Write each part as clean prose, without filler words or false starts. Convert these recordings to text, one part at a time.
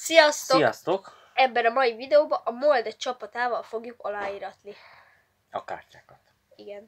Sziasztok! Sziasztok! Ebben a mai videóban a Molde csapatával fogjuk aláíratni. A kártyákat. Igen.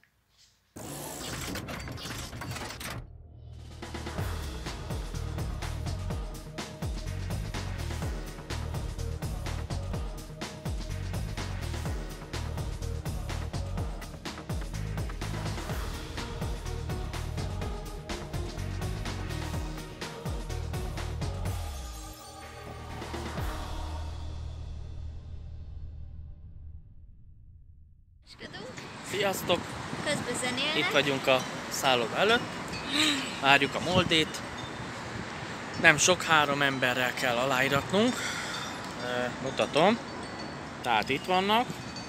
Sziasztok! Közben zenélnek. Itt vagyunk a szálloda előtt. Várjuk a Moldét. Nem sok, 3 emberrel kell aláíratnunk. Mutatom. Tehát itt vannak.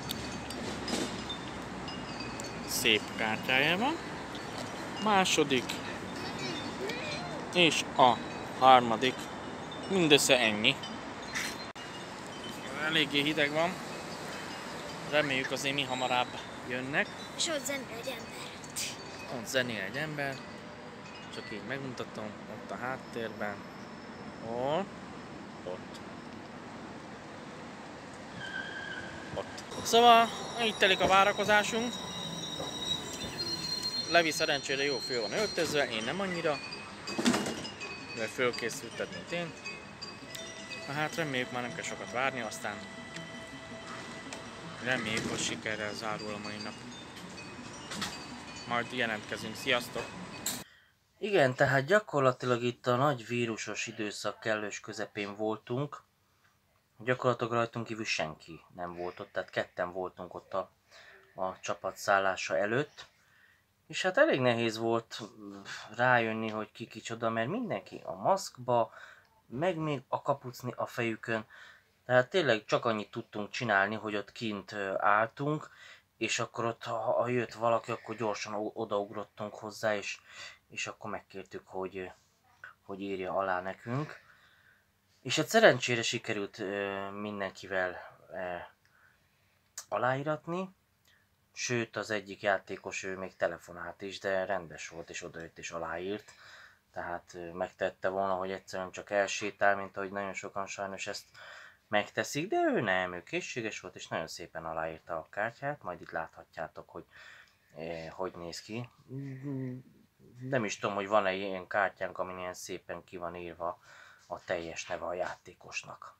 Szép kártyája van. Második. És a harmadik. Mindössze ennyi. Eléggé hideg van. Reméljük azért mi hamarabb jönnek. És ott zenél egy ember. Ott zenél egy ember. Csak így megmutatom. Ott a háttérben. Hol? Ott. Ott. Szóval így telik a várakozásunk. Levi szerencsére jó föl van öltözve, én nem annyira. Mert fölkészültet, mint én. Na hát reméljük, már nem kell sokat várni, aztán reméljük, hogy sikerrel zárul a mai nap. Majd jelentkezünk. Sziasztok! Igen, tehát gyakorlatilag itt a nagy vírusos időszak kellős közepén voltunk. Gyakorlatilag rajtunk kívül senki nem volt ott, tehát ketten voltunk ott a csapat szállása előtt. És hát elég nehéz volt rájönni, hogy ki kicsoda, mert mindenki a maszkba, meg még a kapucni a fejükön. Tehát tényleg csak annyit tudtunk csinálni, hogy ott kint álltunk, és akkor ott, ha jött valaki, akkor gyorsan odaugrottunk hozzá, és akkor megkértük, hogy írja alá nekünk. És hát szerencsére sikerült mindenkivel aláíratni, sőt az egyik játékos ő még telefonált is, de rendes volt, és odajött és aláírt. Tehát megtette volna, hogy egyszerűen csak elsétál, mint ahogy nagyon sokan sajnos ezt megteszik, de ő nem, ő készséges volt, és nagyon szépen aláírta a kártyát, majd itt láthatjátok, hogy hogy néz ki. Nem is tudom, hogy van-e ilyen kártyánk, amin ilyen szépen ki van írva a teljes neve a játékosnak.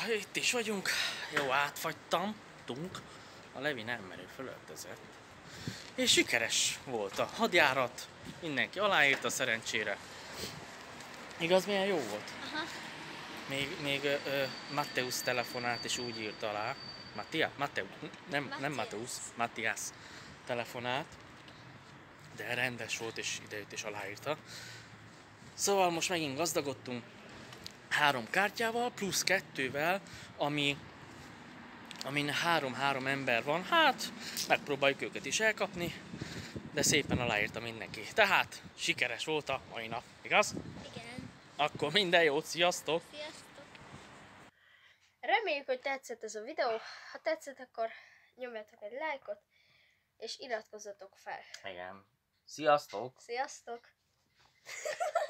itt is vagyunk. Jó, átfagytam. A Levi nem merő fölöltözött. És sikeres volt a hadjárat. Mindenki aláírta szerencsére. Igaz, milyen jó volt? Aha. Még Mateusz telefonált és úgy írt alá. Nem Mateusz, Matthias telefonált. De rendes volt és idejött és aláírta. Szóval most megint gazdagodtunk 3 kártyával, plusz 2-vel, amin 3-3 ember van. Hát, megpróbáljuk őket is elkapni, de szépen aláírta mindenki. Tehát, sikeres volt a mai nap, igaz? Igen. Akkor minden jót, sziasztok! Sziasztok! Reméljük, hogy tetszett ez a videó. Ha tetszett, akkor nyomjatok egy lájkot, és iratkozzatok fel. Igen. Sziasztok! Sziasztok!